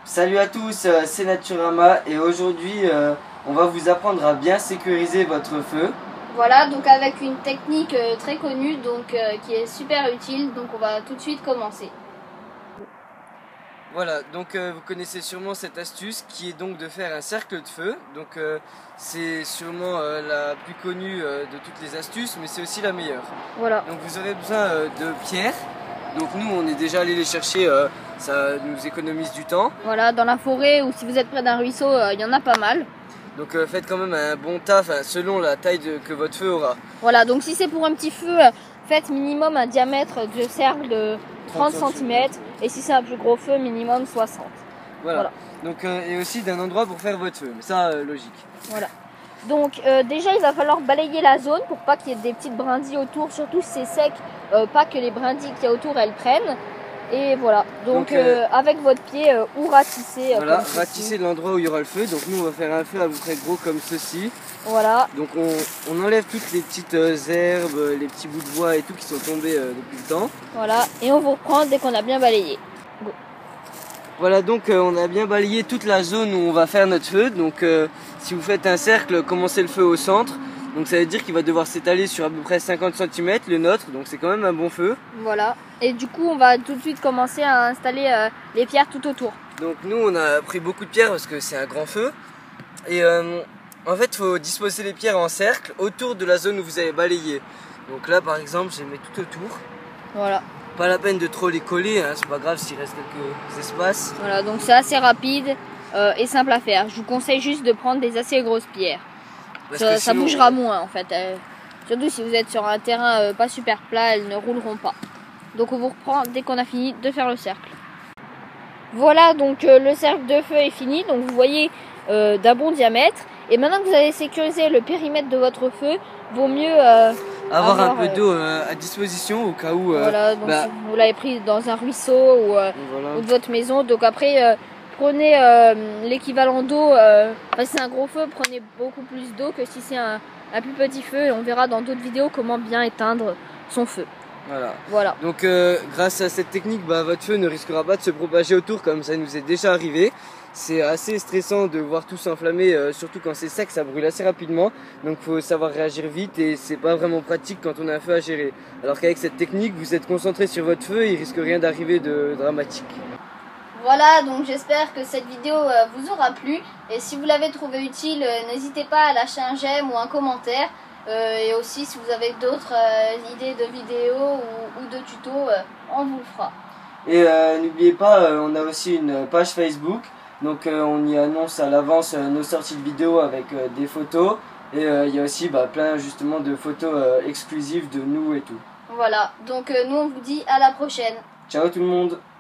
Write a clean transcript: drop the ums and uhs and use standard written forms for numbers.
Salut à tous, c'est Naturama et aujourd'hui on va vous apprendre à bien sécuriser votre feu. Voilà, donc avec une technique très connue qui est super utile, donc on va tout de suite commencer. Voilà, donc vous connaissez sûrement cette astuce qui est donc de faire un cercle de feu. Donc c'est sûrement la plus connue de toutes les astuces, mais c'est aussi la meilleure. Voilà. Donc vous aurez besoin de pierres. Donc nous on est déjà allé les chercher, ça nous économise du temps. Voilà, dans la forêt ou si vous êtes près d'un ruisseau, il y en a pas mal. Donc faites quand même un bon taf selon la taille que votre feu aura. Voilà, donc si c'est pour un petit feu, faites minimum un diamètre de cercle de 30 cm et si c'est un plus gros feu, minimum 60. Voilà. Donc et aussi d'un endroit pour faire votre feu, mais ça logique. Voilà. Donc déjà il va falloir balayer la zone pour pas qu'il y ait des petites brindilles autour, surtout si c'est sec, pas que les brindilles qu'il y a autour elles prennent. Et voilà, donc avec votre pied ou ratisser. Voilà, ratisser l'endroit où il y aura le feu. Donc nous on va faire un feu à peu près gros comme ceci. Voilà. Donc on enlève toutes les petites herbes, les petits bouts de bois et tout qui sont tombés depuis le temps. Voilà, et on vous reprend dès qu'on a bien balayé. Go. Voilà, donc on a bien balayé toute la zone où on va faire notre feu. Donc si vous faites un cercle, commencez le feu au centre. Donc ça veut dire qu'il va devoir s'étaler sur à peu près 50 cm le nôtre, donc c'est quand même un bon feu. Voilà, et du coup on va tout de suite commencer à installer les pierres tout autour. Donc nous on a pris beaucoup de pierres parce que c'est un grand feu. Et en fait il faut disposer les pierres en cercle autour de la zone où vous avez balayé. Donc là par exemple je les mets tout autour. Voilà. Pas la peine de trop les coller, hein, c'est pas grave s'il reste quelques espaces. Voilà, donc c'est assez rapide et simple à faire. Je vous conseille juste de prendre des assez grosses pierres. Ça bougera moins en fait. Surtout si vous êtes sur un terrain pas super plat, elles ne rouleront pas. Donc on vous reprend dès qu'on a fini de faire le cercle. Voilà, donc le cercle de feu est fini. Donc vous voyez d'un bon diamètre. Et maintenant que vous avez sécurisé le périmètre de votre feu, vaut mieux avoir un peu d'eau à disposition au cas où. Voilà, donc si vous l'avez pris dans un ruisseau ou de votre maison. Donc après prenez l'équivalent d'eau, si c'est un gros feu, prenez beaucoup plus d'eau que si c'est un plus petit feu. Et on verra dans d'autres vidéos comment bien éteindre son feu. Voilà. Donc grâce à cette technique, votre feu ne risquera pas de se propager autour comme ça nous est déjà arrivé. C'est assez stressant de voir tout s'enflammer, surtout quand c'est sec, ça brûle assez rapidement. Donc il faut savoir réagir vite et c'est pas vraiment pratique quand on a un feu à gérer. Alors qu'avec cette technique, vous êtes concentré sur votre feu et il risque rien d'arriver de dramatique. Voilà, donc j'espère que cette vidéo vous aura plu. Et si vous l'avez trouvé utile, n'hésitez pas à lâcher un j'aime ou un commentaire. Et aussi si vous avez d'autres idées de vidéos ou de tutos, on vous le fera. Et n'oubliez pas, on a aussi une page Facebook. Donc on y annonce à l'avance nos sorties de vidéos avec des photos. Et il y a aussi plein justement de photos exclusives de nous et tout. Voilà, donc nous on vous dit à la prochaine. Ciao tout le monde!